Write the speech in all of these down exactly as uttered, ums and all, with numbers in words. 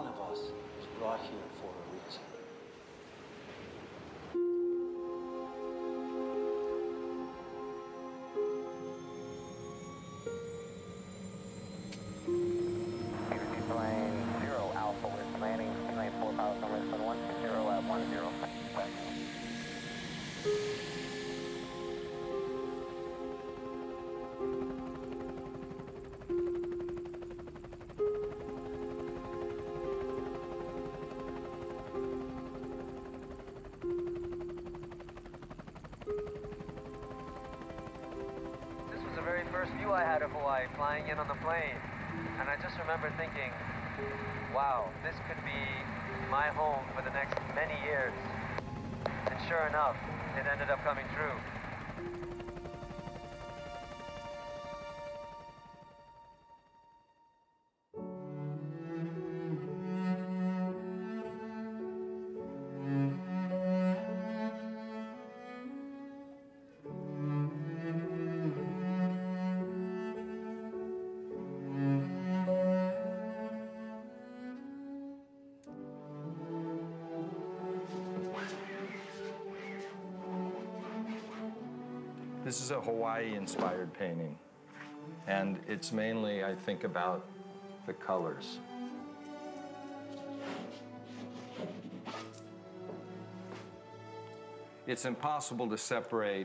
one of us was brought here for a reason. Plane zero Alpha, we're landing, plane four power summary, seven one two zero at one zero. This was the very first view I had of Hawaii, flying in on the plane. And I just remember thinking, wow, this could be my home for the next many years. And sure enough, it ended up coming true. This is a Hawaii-inspired painting, and it's mainly, I think, about the colors. It's impossible to separate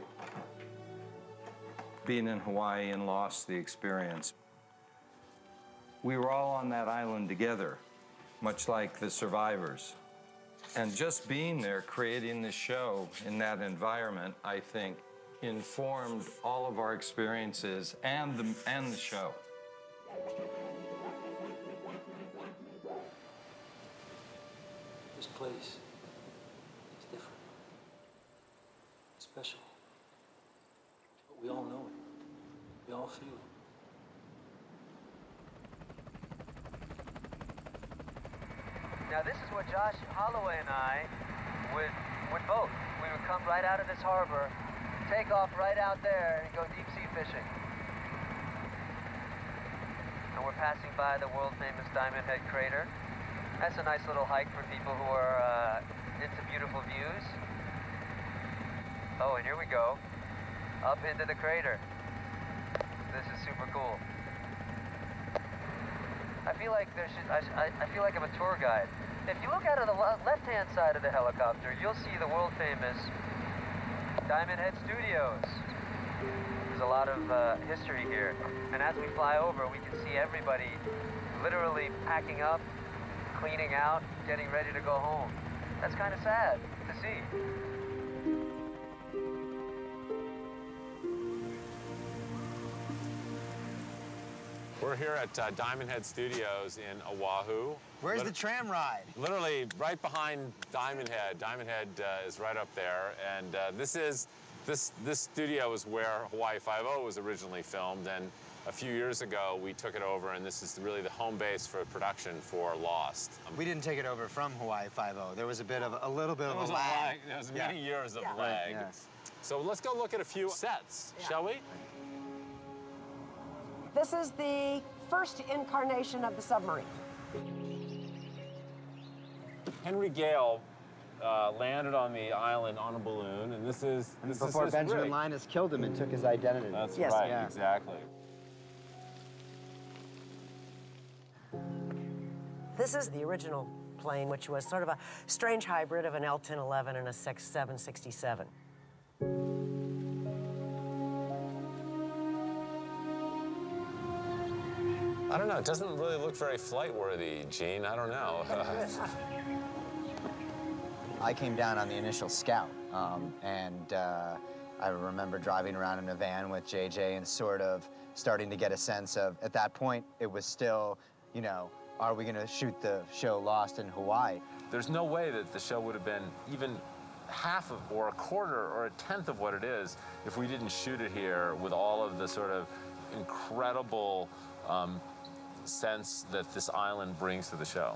being in Hawaii and lost the experience. We were all on that island together, much like the survivors. And just being there, creating the show in that environment, I think, informed all of our experiences and the, and the show. This place is different, special, but we all know it. We all feel it. Now this is what Josh Holloway and I would, would both. We would come right out of this harbor, take off right out there and go deep sea fishing. And we're passing by the world famous Diamond Head crater. That's a nice little hike for people who are uh, into beautiful views. Oh, and here we go, up into the crater. This is super cool. I feel like there should, I, I feel like I'm a tour guide. If you look out of the left-hand side of the helicopter, you'll see the world famous Diamond Head Studios. There's a lot of uh, history here. And as we fly over, we can see everybody literally packing up, cleaning out, getting ready to go home. That's kind of sad to see. We're here at uh, Diamond Head Studios in Oahu. Where's Lit the tram ride? Literally right behind Diamond Head. Diamond Head uh, is right up there, and uh, this is this this studio is where Hawaii Five-O was originally filmed. And a few years ago, we took it over, and this is really the home base for production for Lost. Um, We didn't take it over from Hawaii Five-O. There was a bit of a little bit there of was a lag. There was Yeah. many years of Yeah. lag. Yes. So let's go look at a few sets, Yeah. shall we? This is the first incarnation of the submarine. Henry Gale uh, landed on the island on a balloon, and this is this Before is his Benjamin rig. Linus killed him and took his identity. That's Yes. right, Yeah. exactly. This is the original plane, which was sort of a strange hybrid of an L ten eleven and a seven sixty-seven. I don't know. It doesn't really look very flight-worthy, Gene. I don't know. I came down on the initial scout, um, and uh, I remember driving around in a van with J J and sort of starting to get a sense of, at that point, it was still, you know, are we going to shoot the show Lost in Hawaii? There's no way that the show would have been even half of, or a quarter, or a tenth of what it is if we didn't shoot it here with all of the sort of incredible um, sense that this island brings to the show.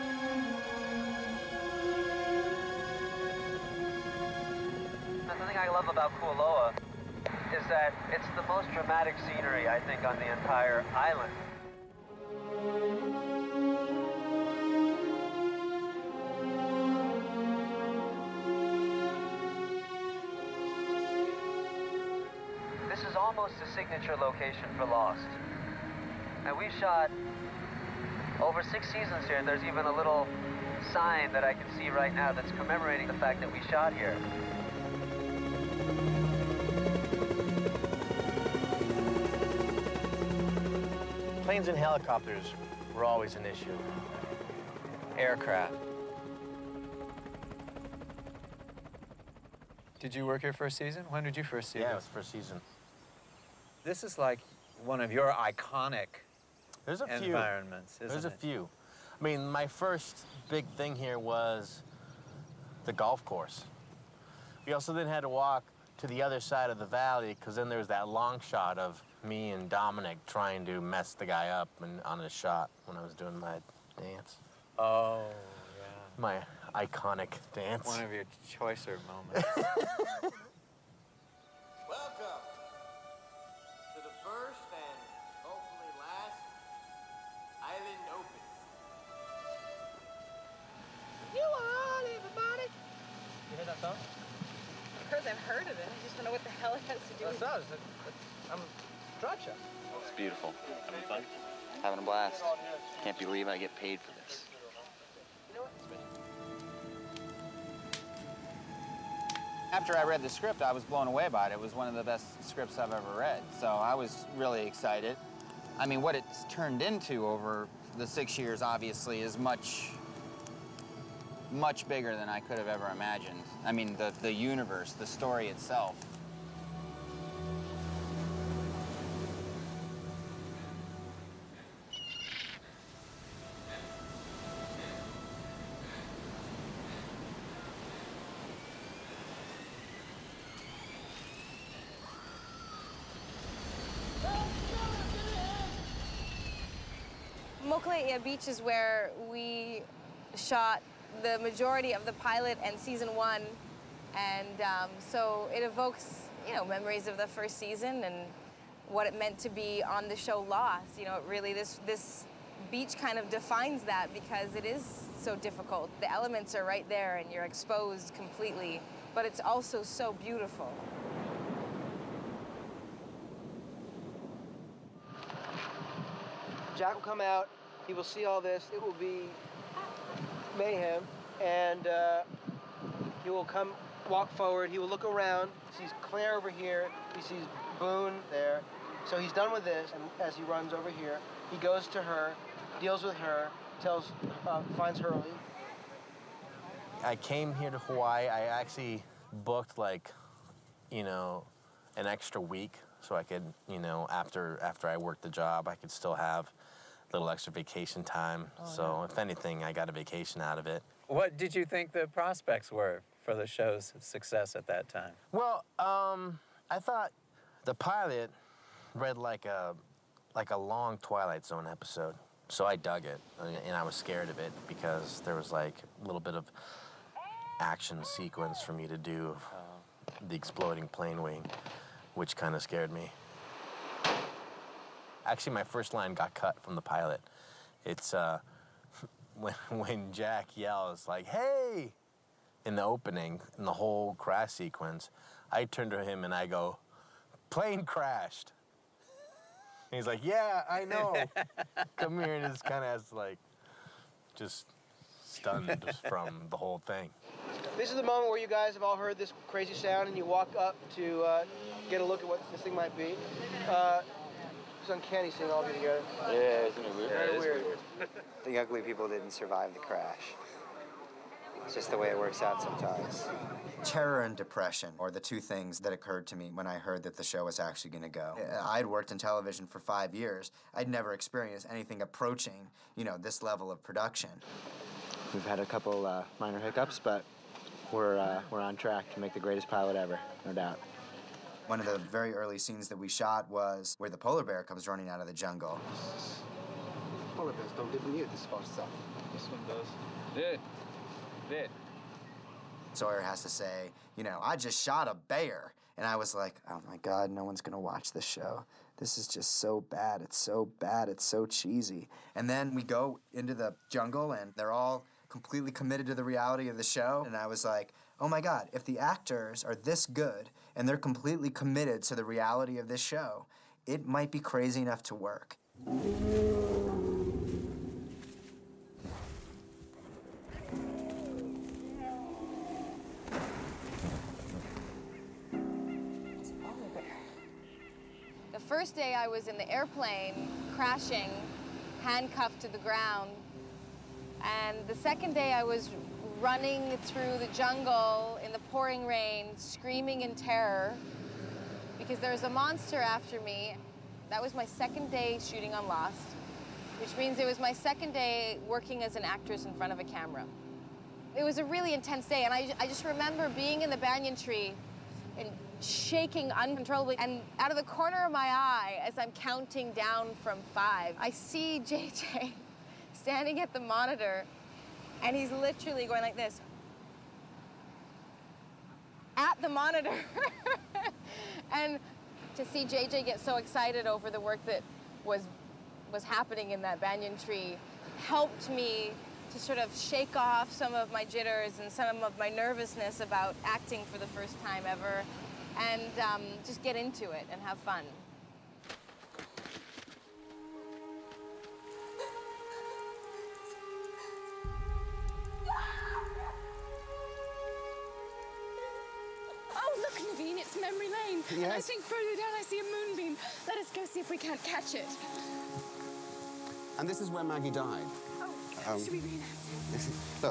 Something I love about Kualoa is that it's the most dramatic scenery, I think, on the entire island. This is almost a signature location for Lost. And we shot over six seasons here. There's even a little sign that I can see right now that's commemorating the fact that we shot here. Planes and helicopters were always an issue. Aircraft. Did you work here for a season? When did you first see Yeah, this? it was first season. This is like one of your iconic There's a few. environments, isn't There's a it? few. I mean, my first big thing here was the golf course. We also then had to walk to the other side of the valley because then there was that long shot of me and Dominic trying to mess the guy up and, on his shot when I was doing my dance. Oh, yeah. My iconic dance. One of your choicer moments. Welcome to the first and hopefully last Island Open. You all, everybody. You heard that song? Of course, I've heard of it. I just don't know what the hell it has to do with it. That's us. I'm drag show. It's beautiful. Having fun? Having a blast. Can't believe I get paid for this. After I read the script, I was blown away by it. It was one of the best scripts I've ever read, so I was really excited. I mean, what it's turned into over the six years, obviously, is much, much bigger than I could have ever imagined. I mean, the, the universe, the story itself. Mokuleia Beach is where we shot the majority of the pilot and season one, and um, so it evokes, you know, memories of the first season and what it meant to be on the show Lost. You know, it really, this this beach kind of defines that because it is so difficult. The elements are right there and you're exposed completely, but it's also so beautiful. Jack will come out. He will see all this. It will be mayhem, and uh, he will come, walk forward. He will look around. He sees Claire over here. He sees Boone there. So he's done with this, and as he runs over here, he goes to her, deals with her, tells, uh, finds Hurley. I came here to Hawaii. I actually booked like, you know, an extra week so I could, you know, after after I worked the job, I could still have a little extra vacation time. Oh, so yeah. if anything, I got a vacation out of it. What did you think the prospects were for the show's success at that time? Well, um, I thought the pilot read like a like a long Twilight Zone episode, so I dug it, and I was scared of it because there was like a little bit of action sequence for me to do of the exploding plane wing, which kind of scared me. Actually, my first line got cut from the pilot. It's uh, when, when Jack yells, like, hey, in the opening, in the whole crash sequence, I turn to him and I go, plane crashed. And he's like, yeah, I know. Come here, and it's kind of has, like, just stunned from the whole thing. This is the moment where you guys have all heard this crazy sound, and you walk up to uh, get a look at what this thing might be. Uh, it's uncanny seeing all of you together. Yeah, isn't it weird? Very weird. The ugly people didn't survive the crash. It's just the way it works out sometimes. Terror and depression are the two things that occurred to me when I heard that the show was actually going to go. I'd worked in television for five years. I'd never experienced anything approaching, you know, this level of production. We've had a couple uh, minor hiccups, but we're, uh, we're on track to make the greatest pilot ever, no doubt. One of the very early scenes that we shot was where the polar bear comes running out of the jungle. Polar bears don't live near this far south. This one does. Yeah. Yeah. Sawyer has to say, you know, I just shot a bear. And I was like, oh my God, no one's gonna watch this show. This is just so bad. It's so bad. It's so cheesy. And then we go into the jungle and they're all completely committed to the reality of the show. And I was like, oh my God, if the actors are this good and they're completely committed to the reality of this show, it might be crazy enough to work. The first day I was in the airplane, crashing, handcuffed to the ground. And the second day I was running through the jungle in the pouring rain, screaming in terror because there was a monster after me. That was my second day shooting on Lost, which means it was my second day working as an actress in front of a camera. It was a really intense day, and I, I just remember being in the banyan tree and shaking uncontrollably, and out of the corner of my eye, as I'm counting down from five, I see J J standing at the monitor, and he's literally going like this at the monitor. And to see J J get so excited over the work that was was happening in that banyan tree helped me to sort of shake off some of my jitters and some of my nervousness about acting for the first time ever, and um, just get into it and have fun. Oh, look, Naveen, it's Memory Lane. Yes. And I think further down I see a moonbeam. Let us go see if we can't catch it. And this is where Maggie died. Oh, Um, should we reenact? Look,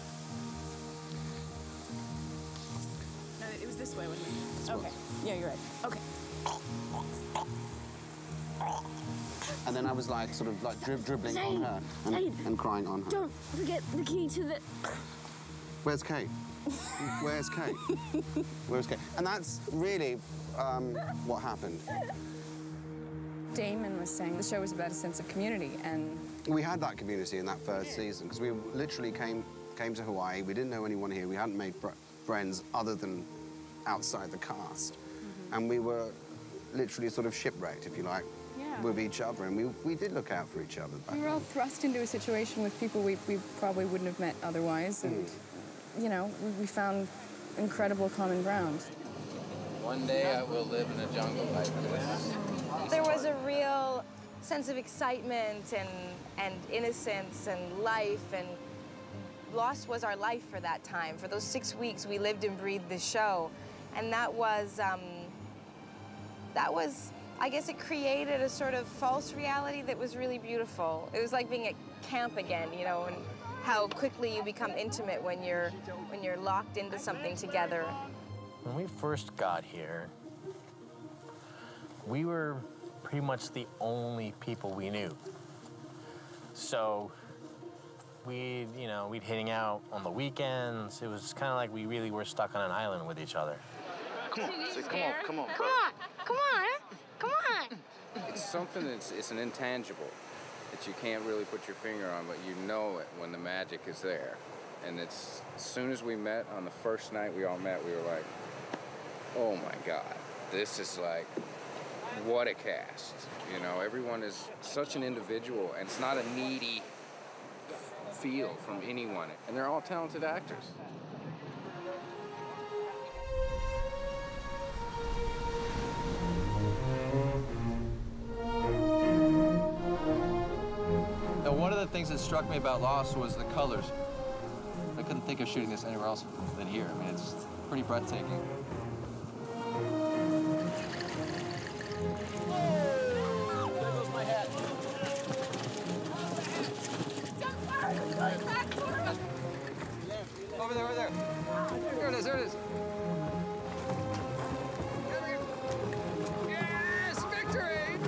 No, it was this way, wasn't it? This okay. was. Yeah, you're right. Okay. and then I was like, sort of like drib dribbling on Zane, her and, Zane, and crying on her. Don't forget the key to the... Where's Kate? Where's Kate? Where's Kate? And that's really um, what happened. Damon was saying the show was about a sense of community, and... We had that community in that first season because we literally came came to Hawaii. We didn't know anyone here. We hadn't made fr friends other than outside the cast. Mm-hmm. And we were literally sort of shipwrecked, if you like, Yeah. with each other. And we, we did look out for each other. We were all thrust into a situation with people we, we probably wouldn't have met otherwise, and, Mm. you know, we, we found incredible common ground. One day I will live in a jungle like this. There was a real sense of excitement and, and innocence and life, and Lost was our life for that time. For those six weeks, we lived and breathed the show, and that was, um, that was, I guess it created a sort of false reality that was really beautiful. It was like being at camp again, you know, and how quickly you become intimate when you're, when you're locked into something together. When we first got here, we were pretty much the only people we knew. So we'd, you know, we'd hang out on the weekends. It was kind of like we really were stuck on an island with each other. Come on, say, come on, come on, Come bro. on, come on, come on. It's something that's, it's an intangible that you can't really put your finger on, but you know it when the magic is there. And it's, as soon as we met on the first night we all met, we were like, oh my God, this is like, what a cast. You know, everyone is such an individual, and it's not a needy feel from anyone. And they're all talented actors. Now, one of the things that struck me about Lost was the colors. I couldn't think of shooting this anywhere else than here. I mean, it's pretty breathtaking. Over there, over there. There it is, there it is. Yes, victory!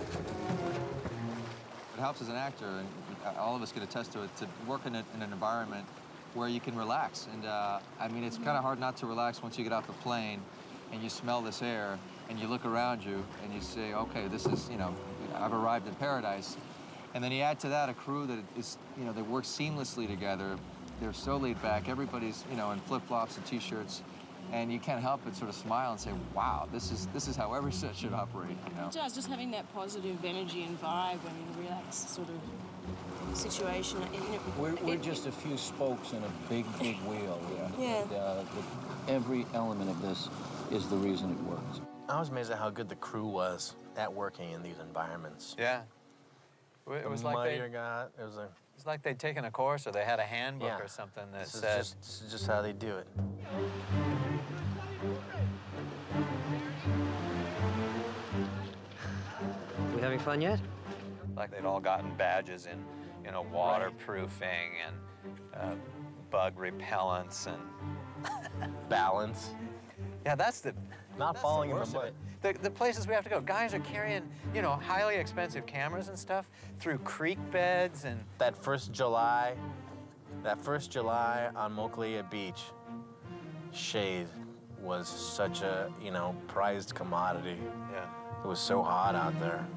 It helps as an actor, and all of us can attest to it, to work in, a, in an environment where you can relax. And uh, I mean, it's kind of hard not to relax once you get off the plane and you smell this air and you look around you and you say, okay, this is, you know, I've arrived in paradise. And then you add to that a crew that is, you know, they work seamlessly together. they're so laid back. Everybody's, you know, in flip-flops and t-shirts, and you can't help but sort of smile and say, wow, this is this is how every set should operate, you know? It does, just having that positive energy and vibe when in a relaxed sort of situation. You know, We're, we're it- just a few spokes in a big, big wheel. Yeah. And, uh, the, every element of this is the reason it works. I was amazed at how good the crew was at working in these environments. Yeah. It The was like they, muddier got, it was a, it's like they'd taken a course or they had a handbook Yeah. or something that this is said. just, this is just how they do it. We having fun yet? Like they'd all gotten badges in, you know, waterproofing and uh, bug repellents and balance. Yeah, that's the not that's falling the in the worst of mud. it. The, the places we have to go, guys are carrying, you know, highly expensive cameras and stuff through creek beds and. That first July, that first July on Mokalia Beach, shade was such a, you know, prized commodity. Yeah. It was so hot out there.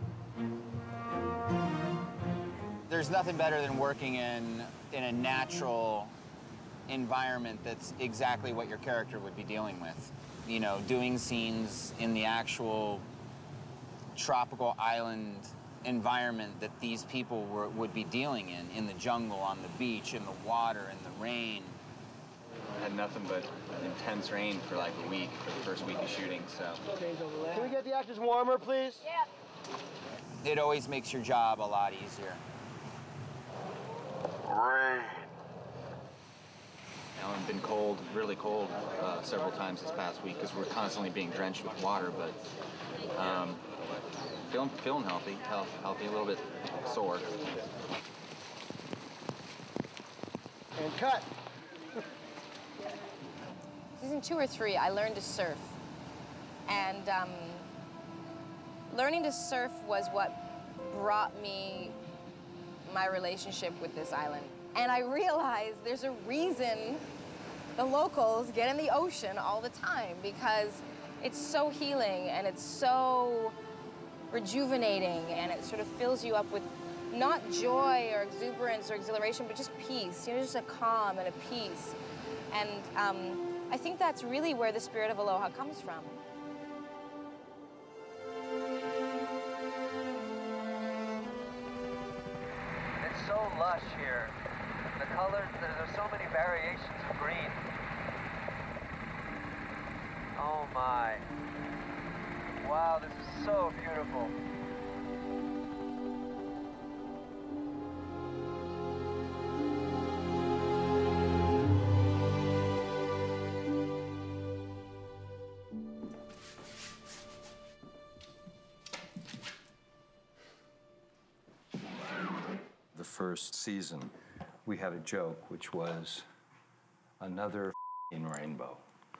There's nothing better than working in in a natural environment that's exactly what your character would be dealing with. You know, doing scenes in the actual tropical island environment that these people were, would be dealing in, in the jungle, on the beach, in the water, in the rain. I had nothing but intense rain for like a week, for the first week of shooting, so. Can we get the actors warmer, please? It always makes your job a lot easier. Rain. Now, I've been cold, really cold, uh, several times this past week because we're constantly being drenched with water, but um, feeling, feeling healthy, health, healthy, a little bit sore. And cut. Season two or three, I learned to surf. And um, learning to surf was what brought me my relationship with this island. And I realized there's a reason the locals get in the ocean all the time, because it's so healing and it's so rejuvenating, and it sort of fills you up with not joy or exuberance or exhilaration, but just peace, you know, just a calm and a peace. And um, I think that's really where the spirit of Aloha comes from. It's so lush here. The colors, there- there's so many variations of green. Oh my. Wow, this is so beautiful. The first season, we had a joke, which was another f***ing rainbow.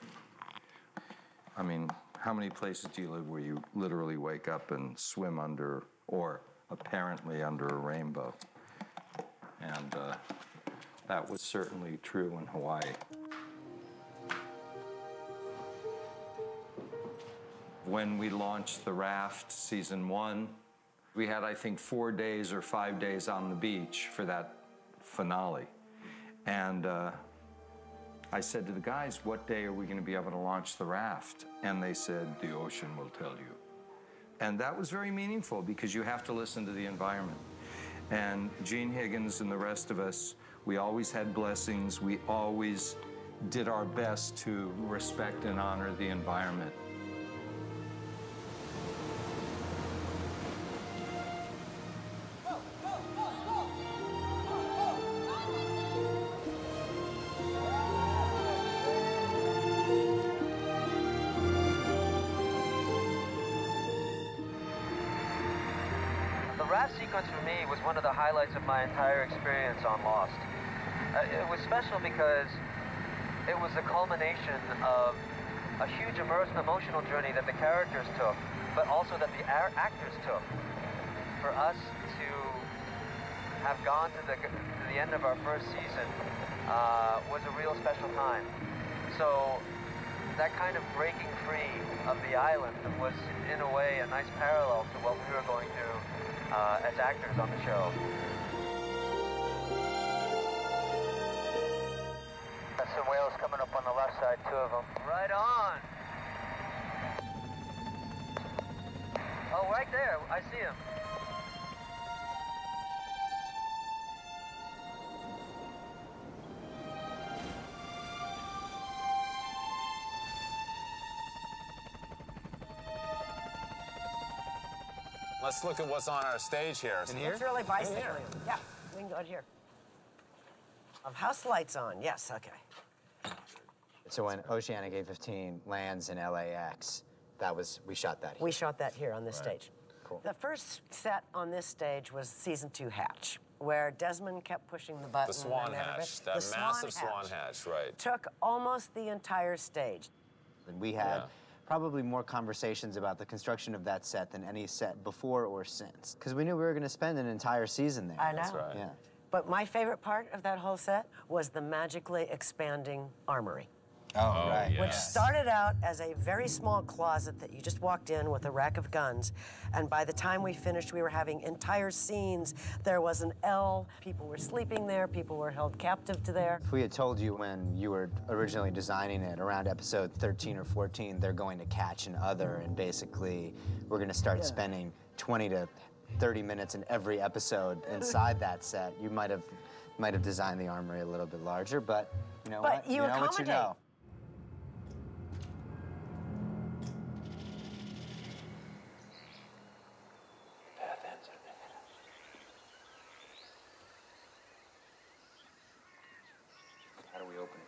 I mean, how many places do you live where you literally wake up and swim under, or apparently under, a rainbow? And uh, that was certainly true in Hawaii. When we launched the raft season one, we had, I think, four days or five days on the beach for that finale. And uh, I said to the guys, what day are we going to be able to launch the raft? And they said, the ocean will tell you. And that was very meaningful, because you have to listen to the environment. And Gene Higgins and the rest of us, we always had blessings. We always did our best to respect and honor the environment. The raft sequence for me was one of the highlights of my entire experience on Lost. Uh, it was special because it was the culmination of a huge immersive emotional journey that the characters took, but also that the a- actors took. For us to have gone to the, to the end of our first season uh, was a real special time. So that kind of breaking free of the island was, in a way, a nice parallel to what we were going through uh, as actors on the show. coming up on the left side, two of them. Right on. Oh, right there. I see him. Let's look at what's on our stage here. In here? It's really bicycling. Yeah, we can go out here. Of house lights on, yes, okay. So when Oceanic A fifteen lands in L A X, that was, we shot that here. We shot that here on this Right. stage. Cool. The first set on this stage was season two hatch, where Desmond kept pushing the button. The swan and everybody- hatch, that the massive swan swan hatch, right. Took almost the entire stage. And we had Yeah. probably more conversations about the construction of that set than any set before or since. Because we knew we were going to spend an entire season there. I know. That's right. Yeah. But my favorite part of that whole set was the magically expanding armory. Oh, right. Which started out as a very small closet that you just walked in with a rack of guns. And by the time we finished, we were having entire scenes. There was an L, people were sleeping there, people were held captive to there. If we had told you when you were originally designing it, around episode thirteen or fourteen, they're going to catch an other, and basically we're going to start Yeah. spending twenty to thirty minutes in every episode inside that set, you might have might have designed the armory a little bit larger, but you know But what? you know what you accommodate. know. How do we open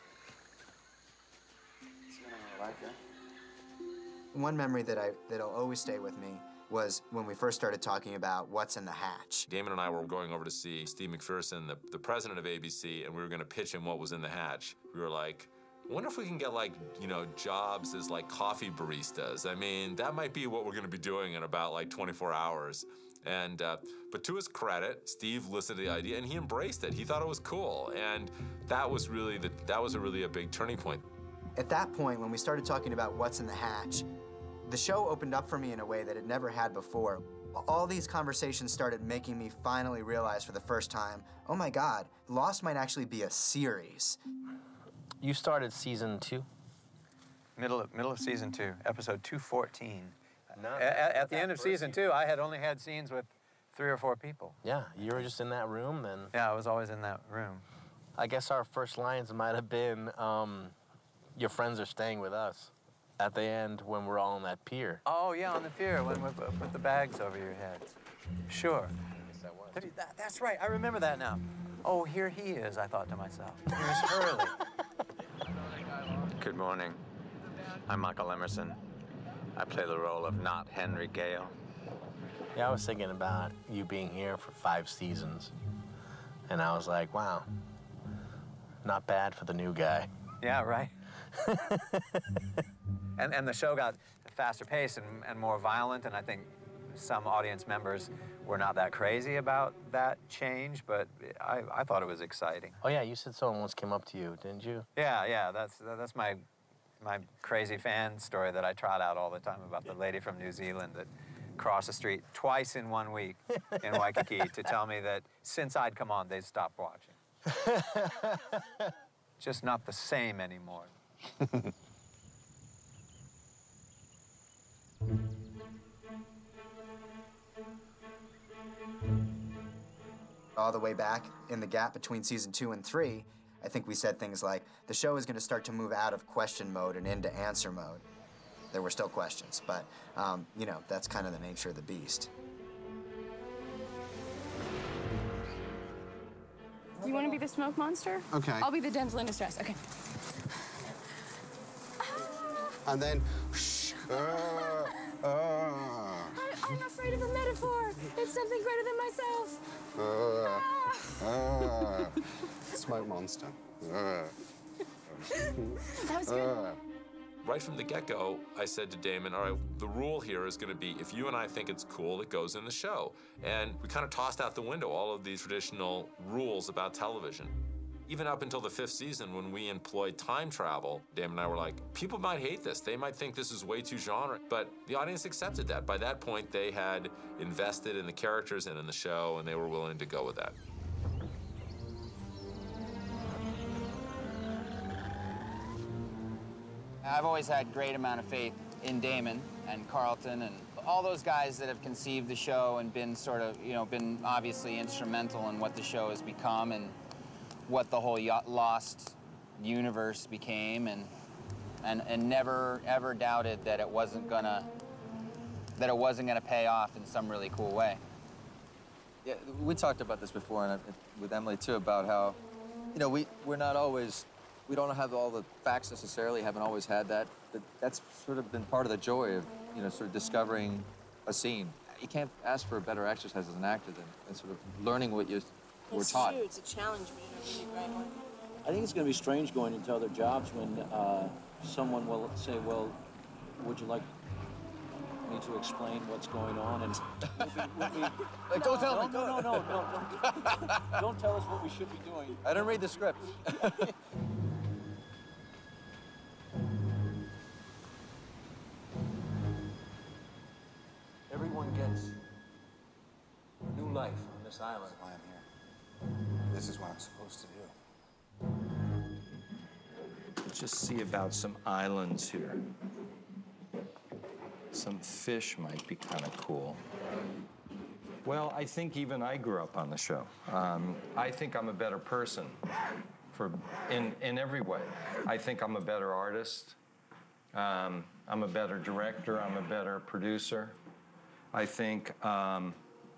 it? One memory that I that'll always stay with me was when we first started talking about what's in the hatch. Damon and I were going over to see Steve McPherson, the, the president of A B C, and we were going to pitch him what was in the hatch. We were like, I wonder if we can get, like, you know, jobs as, like, coffee baristas. I mean, that might be what we're going to be doing in about, like, twenty-four hours. And, uh, but to his credit, Steve listened to the idea, and he embraced it. He thought it was cool. And that was really, the, that was a really a big turning point. At that point, when we started talking about what's in the hatch, the show opened up for me in a way that it never had before. All these conversations started making me finally realize for the first time, oh my God, Lost might actually be a series. You started season two? Middle of, middle of season two, episode two fourteen. No, at, at the end of season two, I had only had scenes with three or four people. Yeah, you were just in that room then. Yeah, I was always in that room. I guess our first lines might have been, um, your friends are staying with us. At the end, when we're all on that pier. Oh, yeah, on the pier, when we put the bags over your heads. Sure. That, that, that's right, I remember that now. Oh, here he is, I thought to myself. Here's Hurley. Good morning. I'm Michael Emerson. I play the role of not Henry Gale. Yeah, I was thinking about you being here for five seasons. And I was like, wow, not bad for the new guy. Yeah, right. and, and the show got faster paced and, and more violent, and I think some audience members were not that crazy about that change, but I, I thought it was exciting. Oh yeah, you said someone once came up to you, didn't you? Yeah, yeah, that's, that's my, my crazy fan story that I trot out all the time about the lady from New Zealand that crossed the street twice in one week in Waikiki to tell me that since I'd come on, they'd stopped watching. Just not the same anymore. All the way back in the gap between season two and three, I think we said things like, the show is going to start to move out of question mode and into answer mode. There were still questions, but, um, you know, that's kind of the nature of the beast. You want to be the smoke monster? Okay. I'll be the damsel in distress. Okay. And then, shh, uh, uh, I, I'm afraid of a metaphor. It's something greater than myself. uh, uh, smoke monster. Uh, That was good. uh. Right from the get-go, I said to Damon, all right, the rule here is going to be if you and I think it's cool, it goes in the show. And we kind of tossed out the window all of these traditional rules about television. Even up until the fifth season, when we employed time travel, Damon and I were like, people might hate this. They might think this is way too genre. But the audience accepted that. By that point, they had invested in the characters and in the show, and they were willing to go with that. I've always had great amount of faith in Damon and Carlton and all those guys that have conceived the show and been sort of, you know, been obviously instrumental in what the show has become and what the whole yacht Lost universe became, and and and never ever doubted that it wasn't gonna that it wasn't gonna pay off in some really cool way. Yeah, we talked about this before, and I, with Emily too, about how, you know, we we're not always, we don't have all the facts necessarily, haven't always had that, but that's sort of been part of the joy of, you know, sort of discovering a scene. You can't ask for a better exercise as an actor than, than sort of learning what you were It's taught. true, it's a challenge, but in a really great one. I think it's going to be strange going into other jobs when uh, someone will say, well, would you like me to explain what's going on? And we'll be, we'll be, like, don't tell no, me. No, no, no, no, don't, don't tell us what we should be doing. I didn't read the script. Everyone gets a new life on this island. That's why I'm here. This is what I'm supposed to do. Let's just see about some islands here. Some fish might be kind of cool. Well, I think even I grew up on the show. Um, I think I'm a better person for, in, in every way. I think I'm a better artist. Um, I'm a better director. I'm a better producer. I think, um,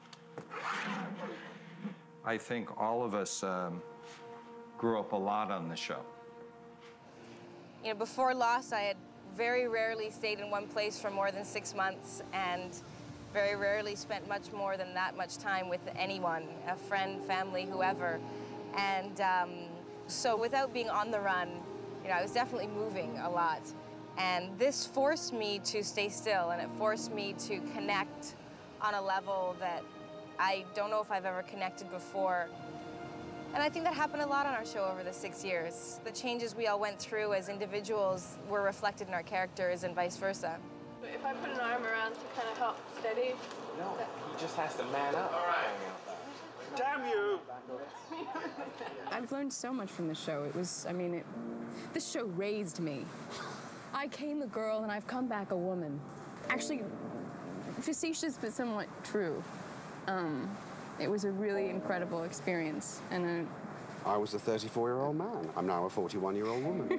I think all of us um, grew up a lot on the show. You know, before Lost, I had very rarely stayed in one place for more than six months and very rarely spent much more than that much time with anyone, a friend, family, whoever. And um, so without being on the run, you know, I was definitely moving a lot. And this forced me to stay still, and it forced me to connect on a level that I don't know if I've ever connected before. And I think that happened a lot on our show over the six years. The changes we all went through as individuals were reflected in our characters and vice versa. If I put an arm around to kind of help steady? No, he just has to man up. All right. Damn you! I've learned so much from the show. It was, I mean, it, this show raised me. I came a girl and I've come back a woman. Actually, facetious but somewhat true. Um, it was a really incredible experience. And a, I was a thirty-four-year-old man. I'm now a forty-one-year-old woman.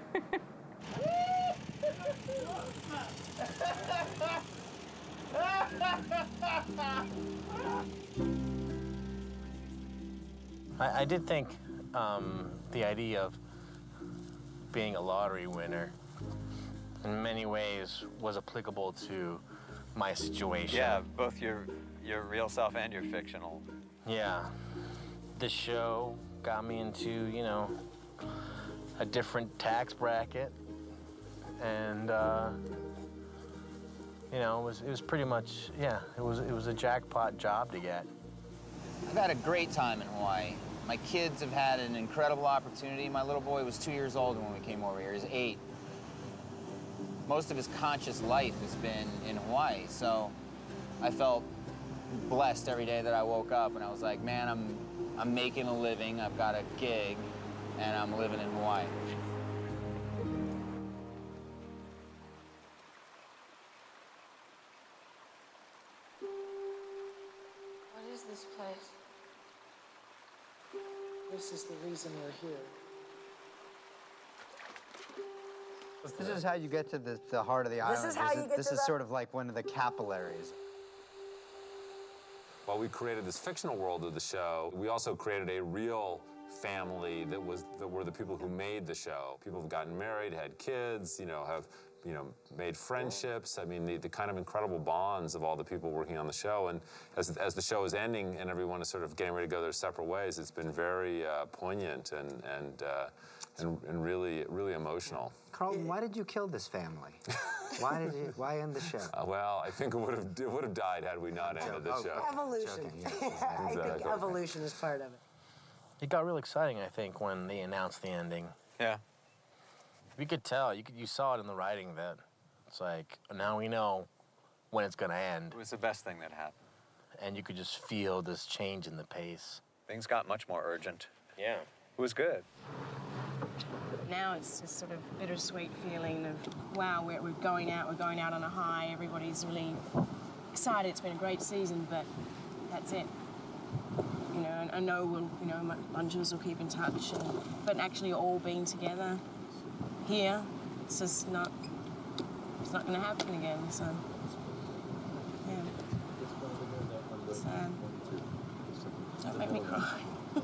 I, I did think um, the idea of being a lottery winner in many ways was applicable to my situation. Yeah, both your your real self and your fictional. Yeah. The show got me into, you know, a different tax bracket. And, uh, you know, it was, it was pretty much, yeah, it was, it was a jackpot job to get. I've had a great time in Hawaii. My kids have had an incredible opportunity. My little boy was two years old when we came over here. He's eight. Most of his conscious life has been in Hawaii, so I felt blessed every day that I woke up and I was like, man, I'm, I'm making a living, I've got a gig, and I'm living in Hawaii. What is this place? This is the reason we're here. This is how you get to the, the heart of the island. This is how you get This to is the- sort of like one of the capillaries. While we created this fictional world of the show, we also created a real family that was that were the people who made the show. People have gotten married, had kids, you know, have you know made friendships. I mean, the, the kind of incredible bonds of all the people working on the show. And as as the show is ending and everyone is sort of getting ready to go their separate ways, it's been very uh, poignant and and, uh, and and really really emotional. Carlton, why did you kill this family? Why did you? Why end the show? Uh, well, I think it would have it would have died had we not ended the show. Evolution. I think Exactly. evolution is part of it. It got real exciting, I think, when they announced the ending. Yeah. You could tell, you could, you saw it in the writing that it's like, now we know when it's gonna end. It was the best thing that happened. And you could just feel this change in the pace. Things got much more urgent. Yeah. It was good. Now it's just sort of bittersweet feeling of, wow, we're, we're going out, we're going out on a high, everybody's really excited, it's been a great season, but that's it. You know, and I know we'll, you know, bunches will keep in touch, and, but actually all being together here, it's just not, it's not going to happen again, so, yeah. Sad. Don't make me cry.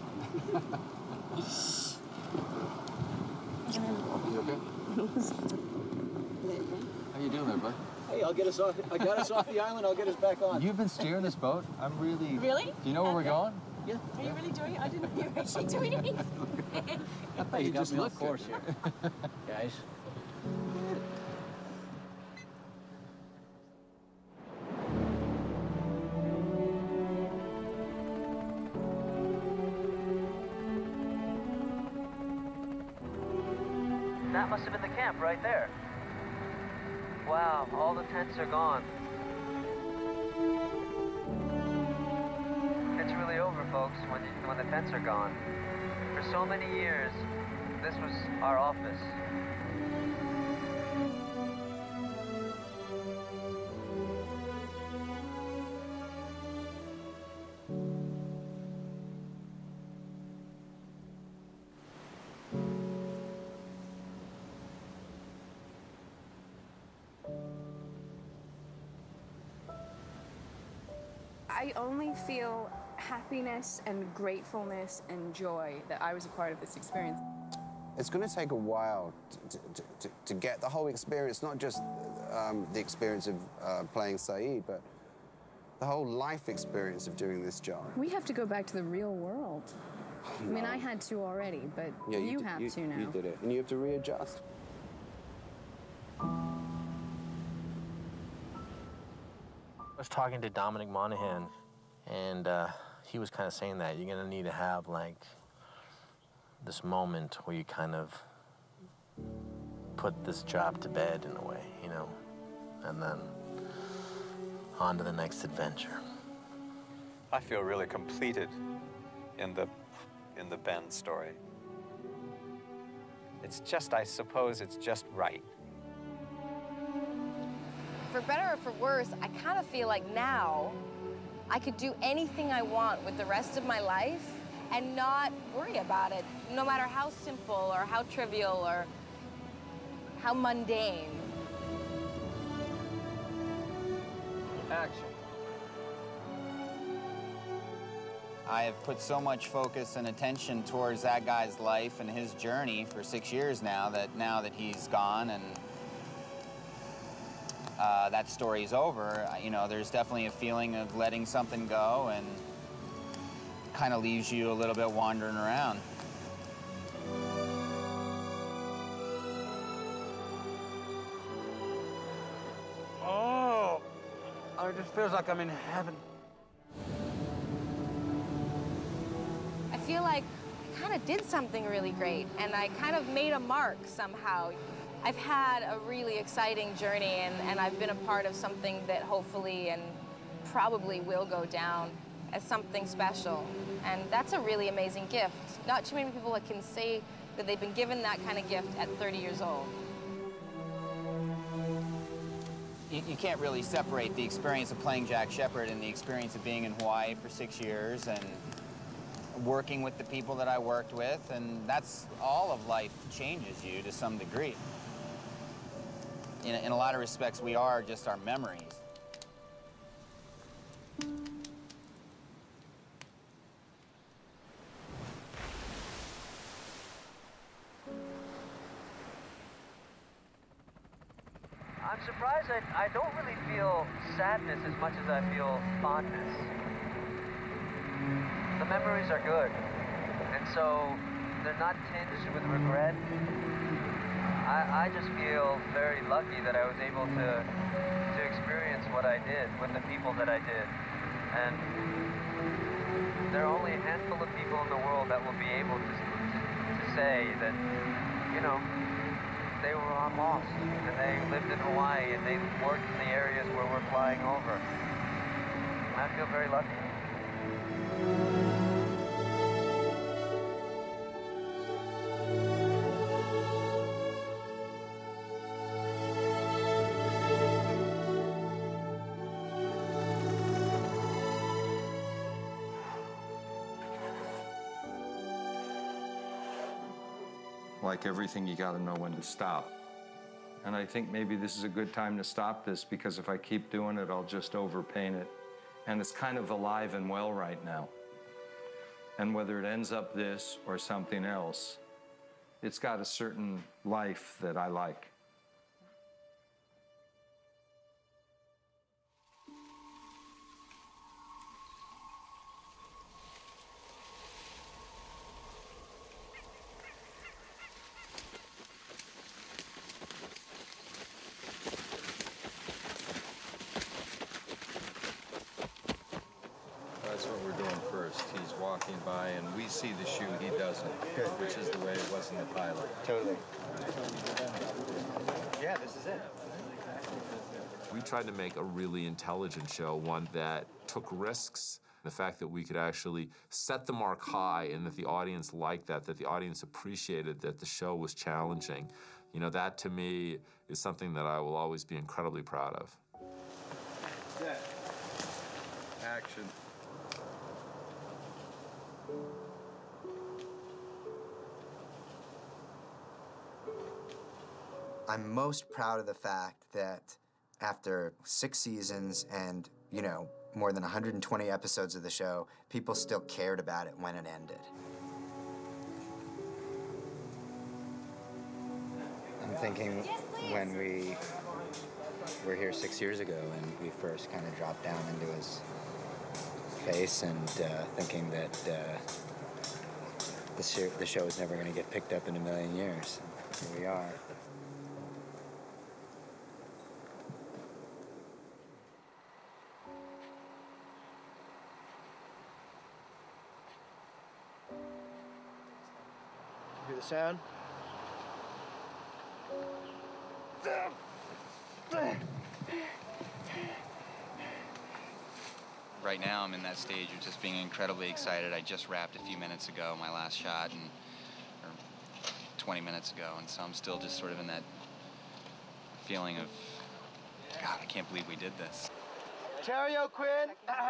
You okay? How you doing there, bud? Hey, I'll get us off. I got us off the island. I'll get us back on. You've been steering this boat. I'm really. Really? Do you know where we're going? Yeah. Are you really doing it? I didn't. You're actually doing it. I thought you, You got just me look off course here, guys. That must have been the camp right there. Wow, all the tents are gone. It's really over, folks, when, you, when the tents are gone. For so many years, this was our office. I only feel happiness and gratefulness and joy that I was a part of this experience. It's going to take a while to, to, to, to get the whole experience, not just um, the experience of uh, playing Saeed, but the whole life experience of doing this job. We have to go back to the real world. I mean, I had to already, but Yeah, you, you, did- have you, to now. You did it, and you have to readjust. I was talking to Dominic Monaghan, and uh, he was kind of saying that you're gonna need to have like this moment where you kind of put this job to bed in a way, you know, and then on to the next adventure. I feel really completed in the in the Ben story. It's just, I suppose, it's just right. For better or for worse, I kind of feel like now I could do anything I want with the rest of my life and not worry about it, no matter how simple or how trivial or how mundane. Action. I have put so much focus and attention towards that guy's life and his journey for six years now that now that he's gone and uh, that story's over, you know, there's definitely a feeling of letting something go and kind of leaves you a little bit wandering around. Oh, it just feels like I'm in heaven. I feel like I kind of did something really great, and I kind of made a mark somehow. I've had a really exciting journey, and, and I've been a part of something that hopefully and probably will go down as something special. And that's a really amazing gift. Not too many people can say that they've been given that kind of gift at thirty years old. You, you can't really separate the experience of playing Jack Shepherd and the experience of being in Hawaii for six years and working with the people that I worked with, and that's all of life changes you to some degree. In, in a lot of respects, we are just our memories. I'm surprised I, I don't really feel sadness as much as I feel fondness. The memories are good, and so they're not tinged with regret. I, I just feel very lucky that I was able to, to experience what I did with the people that I did. And there are only a handful of people in the world that will be able to, to, to say that, you know, they were on Lost, and they lived in Hawaii, and they worked in the areas where we're flying over. I feel very lucky. like everything, you gotta know when to stop. And I think maybe this is a good time to stop this, because if I keep doing it, I'll just overpaint it. And it's kind of alive and well right now. And whether it ends up this or something else, it's got a certain life that I like. That's what we're doing first. He's walking by and we see the shoe, he doesn't. Good. Which is the way it was in the pilot. Totally. Yeah, this is it. We tried to make a really intelligent show, one that took risks. The fact that we could actually set the mark high and that the audience liked that, that the audience appreciated that the show was challenging. You know, that to me is something that I will always be incredibly proud of. Set. Action. I'm most proud of the fact that after six seasons and, you know, more than one hundred twenty episodes of the show, people still cared about it when it ended. I'm thinking when we were here six years ago and we first kind of dropped down into his face and uh, thinking that uh, the, show, the show was never going to get picked up in a million years. Here we are. Hear the sound? Right now, I'm in that stage of just being incredibly excited. I just wrapped a few minutes ago, my last shot, and or twenty minutes ago, and so I'm still just sort of in that feeling of, God, I can't believe we did this. Terrio Quinn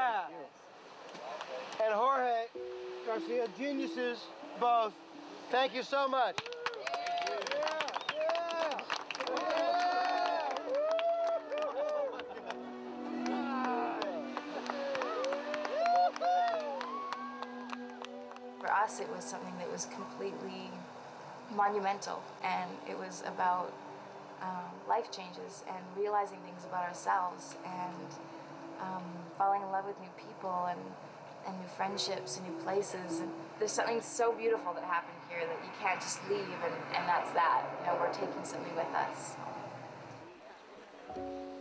and Jorge Garcia, geniuses both. Thank you so much. For us, it was something that was completely monumental, and it was about um, life changes and realizing things about ourselves and um, falling in love with new people and, and new friendships and new places. And there's something so beautiful that happened here that you can't just leave, and, and that's that. You know, we're taking something with us.